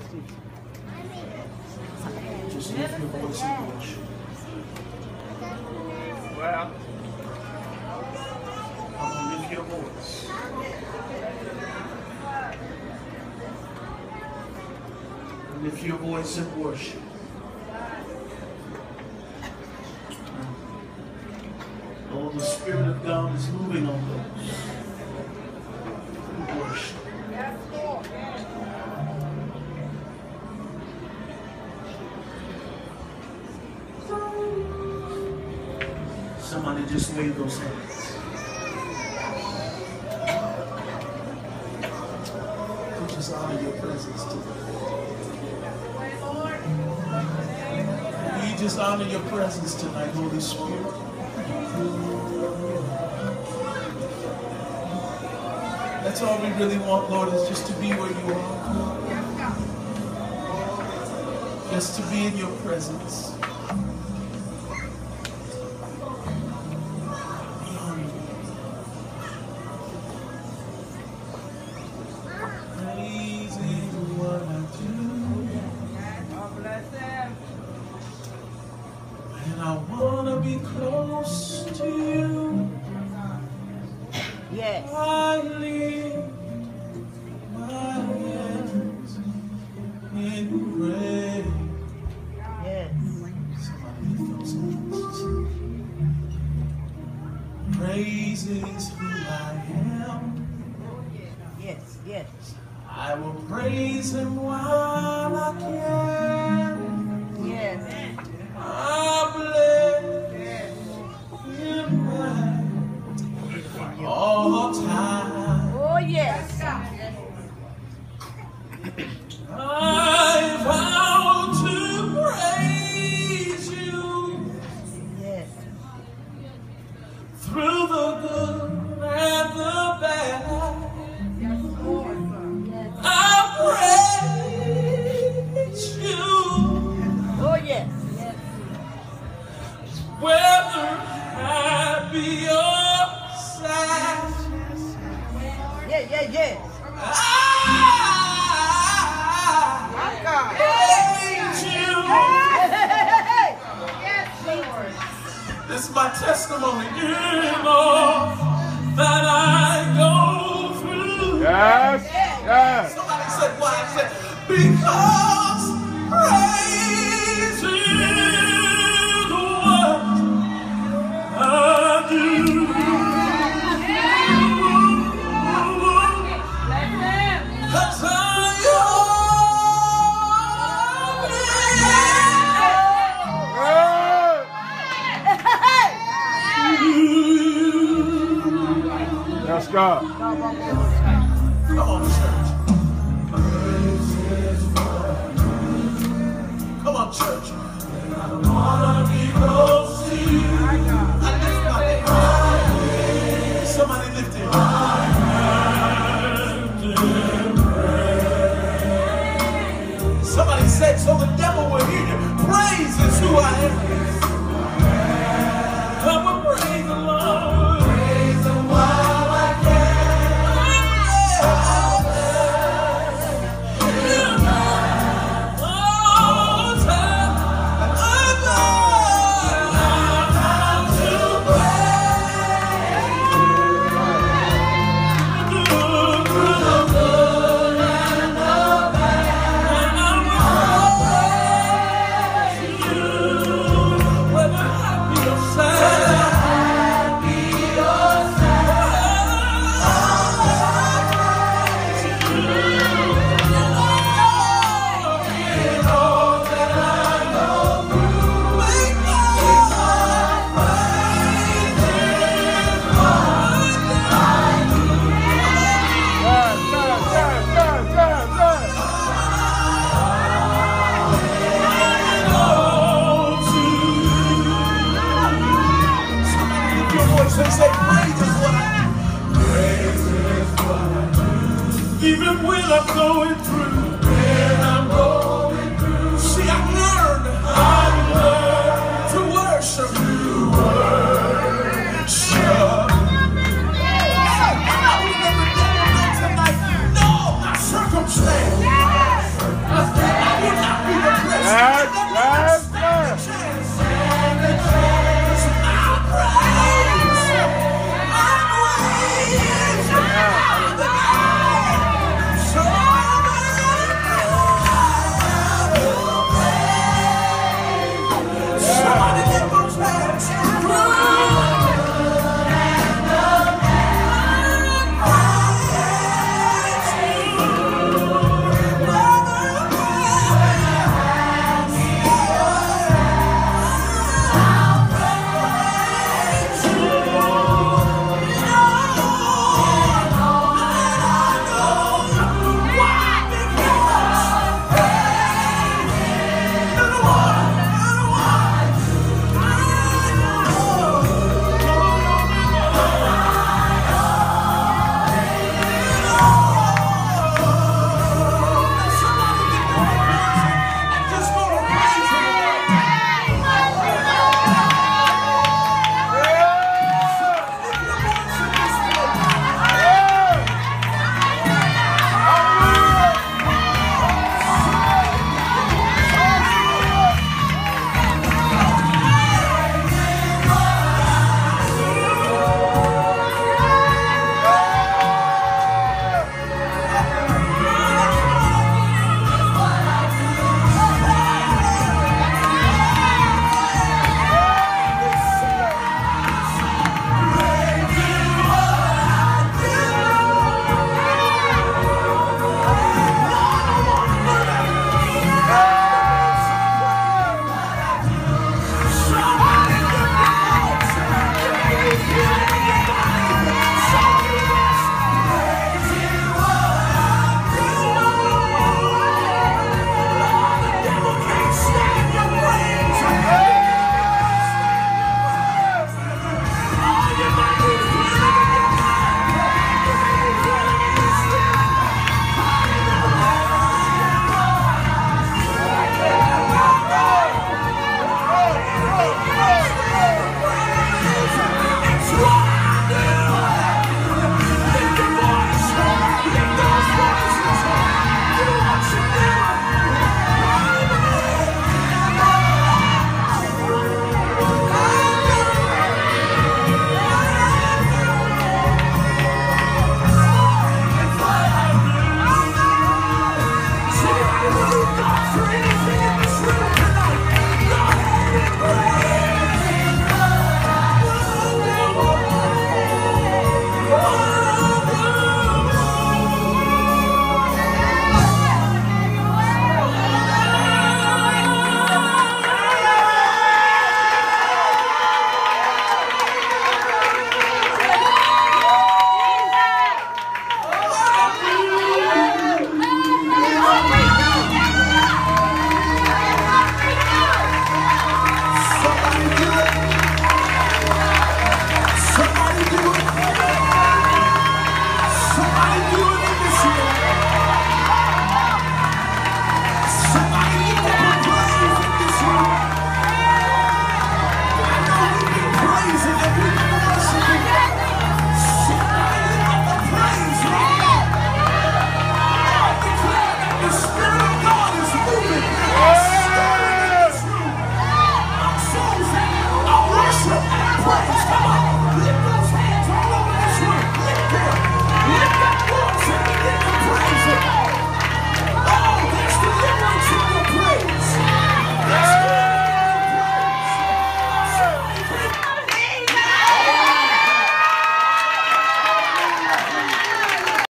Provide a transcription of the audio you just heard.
Just lift your voice and worship. Well, I'm going to lift your voice. Lift your voice and worship. Oh, the Spirit of God is moving on those who worship. Yes, Lord. Somebody just wave those hands. We just honor your presence today. We just honor your presence tonight, Holy Spirit. That's all we really want, Lord, is just to be where you are. Just to be in your presence. Close to you. Yes. I lift my hands in praise. Yes. Somebody lift those hands. Praise is who I am. Yes, yes. I will praise him while I can. Yes. I bless all time. Oh, yes. I vow to praise you. Yes. Through the good and the bad. Yes, Lord. Yes. I praise you. Oh, yes. Yes. Whether happy or sad. Yeah, yeah, yeah. I praise you. Hey. Yes, Lord. This is my testimony. You know that I go through. Yes. Yes. Somebody said why? I said because praise is what I do. Cause I Yes, God. Come on, church. Come on, church. I wanna be close to you. I lift my hand. Somebody lift it. Somebody said, so the devil will hear you. Praise is who I am. I will praise the Lord. Praise him while I can. Even when I'm going through, see, I've learned to worship. Tonight, no, my circumstance. Free.